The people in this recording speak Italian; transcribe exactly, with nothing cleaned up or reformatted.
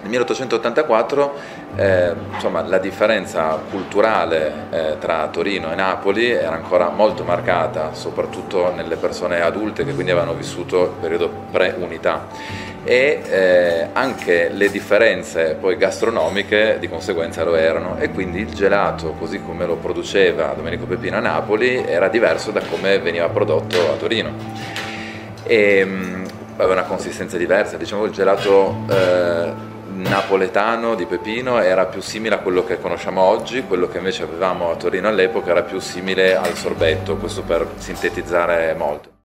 Nel milleottocentottantaquattro eh, insomma, la differenza culturale eh, tra Torino e Napoli era ancora molto marcata, soprattutto nelle persone adulte che quindi avevano vissuto il periodo pre-unità, e eh, anche le differenze poi gastronomiche di conseguenza lo erano, e quindi il gelato, così come lo produceva Domenico Peppino a Napoli, era diverso da come veniva prodotto a Torino. E, mh, aveva una consistenza diversa, diciamo il gelato eh, napoletano di Peppino era più simile a quello che conosciamo oggi, quello che invece avevamo a Torino all'epoca era più simile al sorbetto, questo per sintetizzare molto.